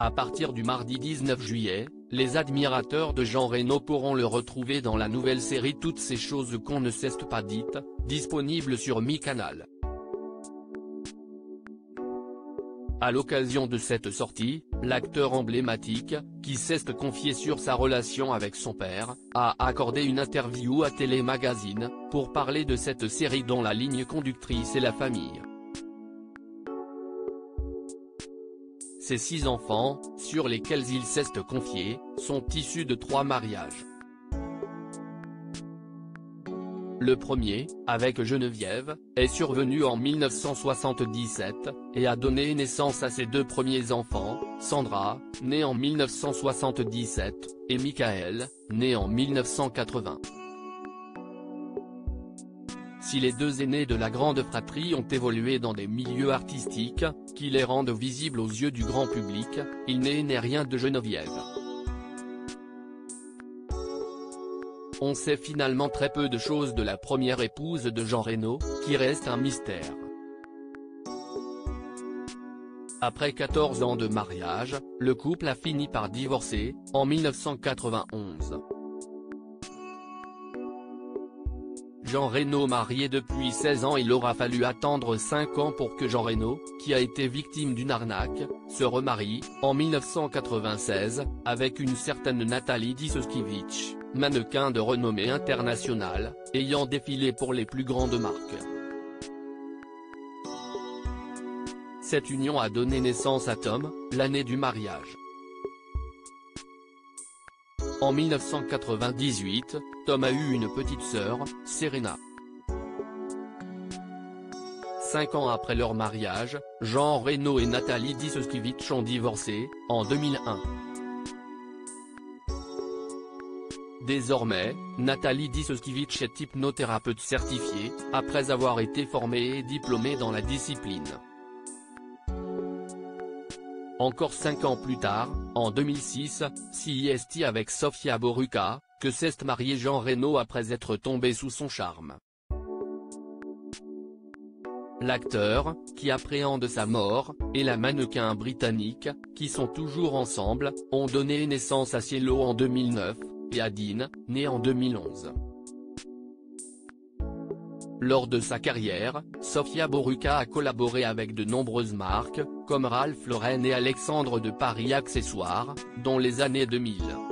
À partir du mardi 19 juillet, les admirateurs de Jean Reno pourront le retrouver dans la nouvelle série Toutes ces choses qu'on ne s'est pas dites, disponible sur Mi-Canal. À l'occasion de cette sortie, l'acteur emblématique, qui s'est confié sur sa relation avec son père, a accordé une interview à Télé Magazine, pour parler de cette série dont la ligne conductrice est la famille. Ses 6 enfants, sur lesquels il s'est confié, sont issus de 3 mariages. Le premier, avec Geneviève, est survenu en 1977, et a donné naissance à ses 2 premiers enfants, Sandra, née en 1977, et Michael, né en 1980. Si les 2 aînés de la grande fratrie ont évolué dans des milieux artistiques, qui les rendent visibles aux yeux du grand public, il n'est né rien de Geneviève. On sait finalement très peu de choses de la première épouse de Jean Reno, qui reste un mystère. Après 14 ans de mariage, le couple a fini par divorcer, en 1991. Jean Reno marié depuis 16 ans. Il aura fallu attendre 5 ans pour que Jean Reno, qui a été victime d'une arnaque, se remarie, en 1996, avec une certaine Nathalie Dzyszkiewicz, mannequin de renommée internationale, ayant défilé pour les plus grandes marques. Cette union a donné naissance à Tom, l'année du mariage. En 1998, Tom a eu une petite sœur, Serena. 5 ans après leur mariage, Jean Reno et Nathalie Dzyszkiewicz ont divorcé, en 2001. Désormais, Nathalie Dzyszkiewicz est hypnothérapeute certifiée, après avoir été formée et diplômée dans la discipline. Encore 5 ans plus tard, en 2006, c'est avec Sofia Boruca, que s'est marié Jean Reno après être tombé sous son charme. L'acteur, qui appréhende sa mort, et la mannequin britannique, qui sont toujours ensemble, ont donné naissance à Cielo en 2009, et à Dean, né en 2011. Lors de sa carrière, Sofia Boruca a collaboré avec de nombreuses marques, comme Ralph Lauren et Alexandre de Paris Accessoires, dont les années 2000.